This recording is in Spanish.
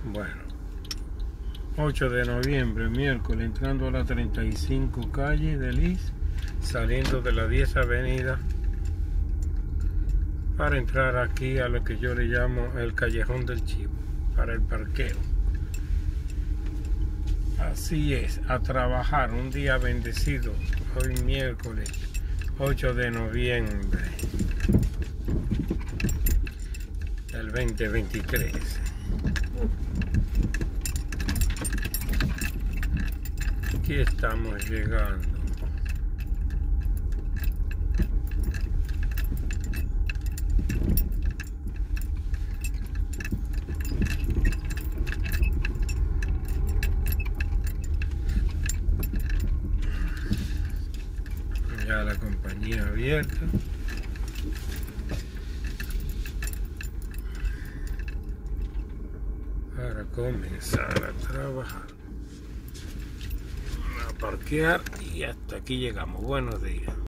Bueno, 8 de noviembre, miércoles, entrando a la 35 calle de Lis, saliendo de la 10 avenida para entrar aquí a lo que yo le llamo el Callejón del Chivo, para el parqueo. Así es, a trabajar, un día bendecido, hoy miércoles 8 de noviembre del 2023. Aquí estamos llegando. Ya la compañía abierta. Para comenzar a trabajar, a parquear y hasta aquí llegamos. Buenos días.